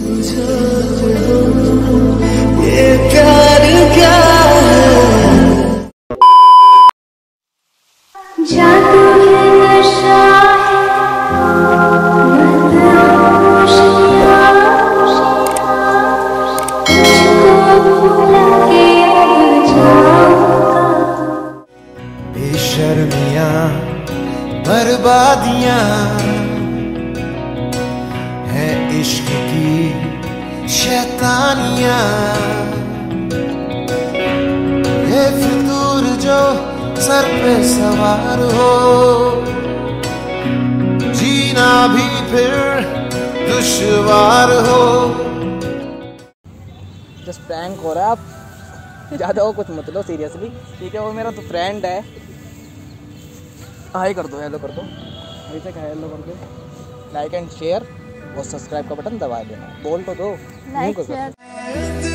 ये प्यार क्या जादू है नशा बेशर्मियां बर्बादियां है इश्क की शैतानियां, ये फितूर जो सर पे सवार हो, जीना भी फिर दुश्वार हो। जस्ट प्रैंक हो रहा है, आप ज़्यादा वो कुछ मत लो सीरियसली, ठीक है। वो मेरा तो फ्रेंड है। हाई कर दो, हेलो कर दो, अभी तक हेलो कर दो। लाइक एंड शेयर और सब्सक्राइब का बटन दबा देना। बोल तो दो, लाइक शेयर।